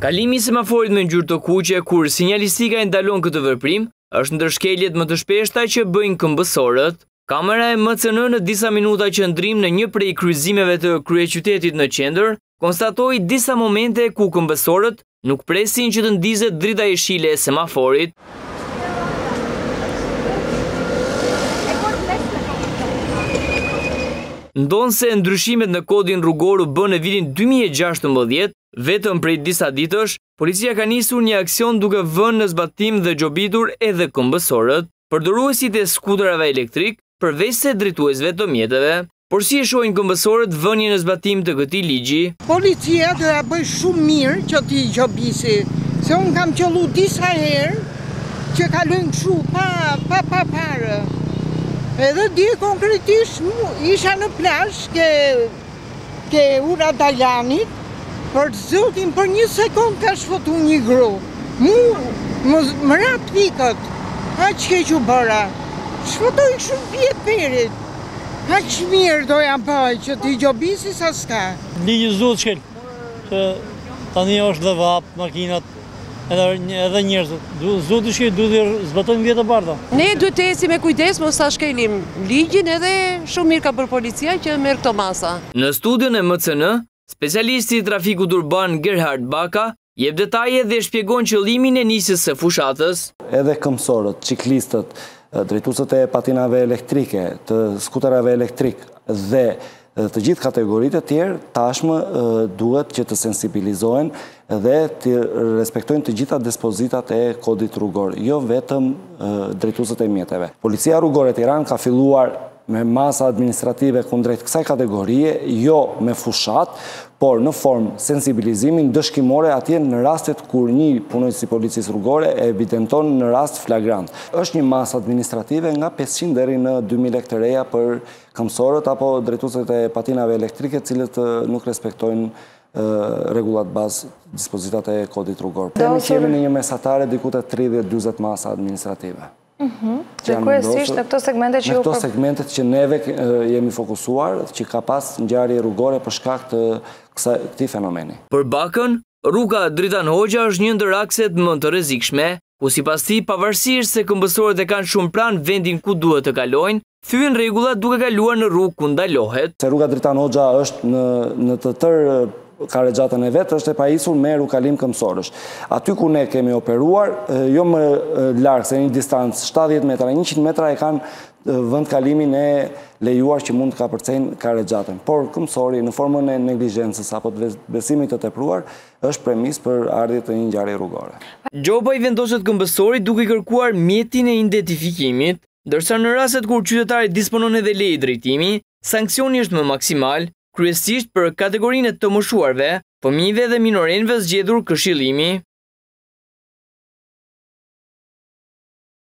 Kalimi i semaforit me ngjyrë të kuqe kur sinjalistika e ndalon këtë veprim është ndër shkeljet më të shpeshta që bëjnë këmbësorët. Kamera e MCN në disa minuta qëndrim në një prej kryqëzimeve të kryeqytetit në qendër konstatoi disa momente ku këmbësorët nuk presin që të ndizet drita e shile e semaforit. Ndonë se ndryshimet në kodin rrugor u bën në vitin 2016, vetëm prej disa ditësh, policia ka nisur një aksion duke vënë në zbatim dhe gjobitur edhe këmbësorët, përdoruesit e skuterave elektrik, përveç se drejtuesve të mjeteve. Por si e shohin këmbësorët vënien në zbatim të këtij ligji? Policia do ja bëj shumë mirë që ti gjobisi, se unë kam qellu disa herë që kalojnë kështu pa parë. Edhe dje konkretisht isha në plazh ke ura Dajanit, për zotin për një sekund ka shfëtu një gru. Më rat pikët, aq keq u bëra. Shfëtoj shumë pjeperit. Aq mirë do jam bëj që t'i gjobisi sa s'ka. Ligji zot shkel, që tani është dhe vap, makinat, edhe njerëzit. Zoti shkel, duhet zbatojmë vjetë bardha. Ne duhet të eci me kujdes, mos ta shkelim ligjin, edhe shumë mirë ka për policia që merr këto masa. Në studion e MCN, specialisti i trafikut urban Gerhard Baka jep detaje dhe shpjegon qëllimin e nisjes së fushatës. Edhe këmbësorët, ciklistët, drejtuesët e patinave elektrike, të skuterave elektrik dhe të gjithë kategoritë e tjerë tashmë duhet që të sensibilizohen dhe të respektojnë të gjitha dispozitat e kodit rrugor, jo vetëm drejtuesët e mjeteve. Policia rrugore Tiranë ka filluar me masa administrative kundrejt kësaj kategorie, jo me fushat, por në formë sensibilizimin dëshkimore atje në rastet kur një punojës i policisë rrugore e evidenton në rast flagrant. Është një masë administrative nga 500 deri në 2000 lekë të reja për këmbësorët apo drejtuesit e patinave elektrike, cilët nuk respektojnë rregullat bazë, dispozitat e kodit rrugor. Temi që jemi në një mesatare diku te 30-40 masa administrative. Dhe kryesisht në këto segmentet që në këto segmentet që neve jemi fokusuar, që ka pas ngjarje rrugore për shkak të këtij fenomeni. Për Bakën, rruga Dritan Hoxha është një ndër akset më të rrezikshme, ku sipas tij pavarësisht se këmbësorët e kanë shumë pranë vendin ku duhet të kalojnë, thyen rregullat duke kaluar në rrugë ku ndalohet. Se rruga Dritan Hoxha është në të tërë Karexhatën e vetë është e pajisur me rrugkalim këmbësorësh. Aty ku ne kemi operuar, jo më larg se një distancë 70 metra, 100 metra e kanë vend kalimin e lejuar që mund të kapërcejnë Karexhatën. Por këmbësori në formën e neglizhencës apo të besimit të tepruar është premis për ardhje të një ngjarje rrugore. Gjoba i vendoset këmbësorit duke kërkuar mjetin e identifikimit, ndërsa në rastet kur qytetari disponon edhe leje drejtimi, sanksioni është më maksimal, kryesisht për kategorinë e të moshuarve, fëmijëve dhe minorenëve zgjedhur këshillimi.